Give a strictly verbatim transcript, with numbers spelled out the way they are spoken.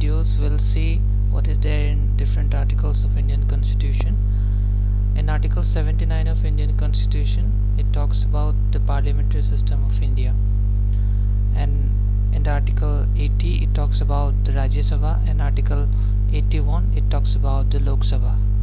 videos we'll see what is there in different articles of Indian Constitution. In Article seventy-nine of Indian Constitution, it talks about the parliamentary system of India, and in the Article eighty it talks about the Rajya Sabha, and Article eighty-one it talks about the Lok Sabha.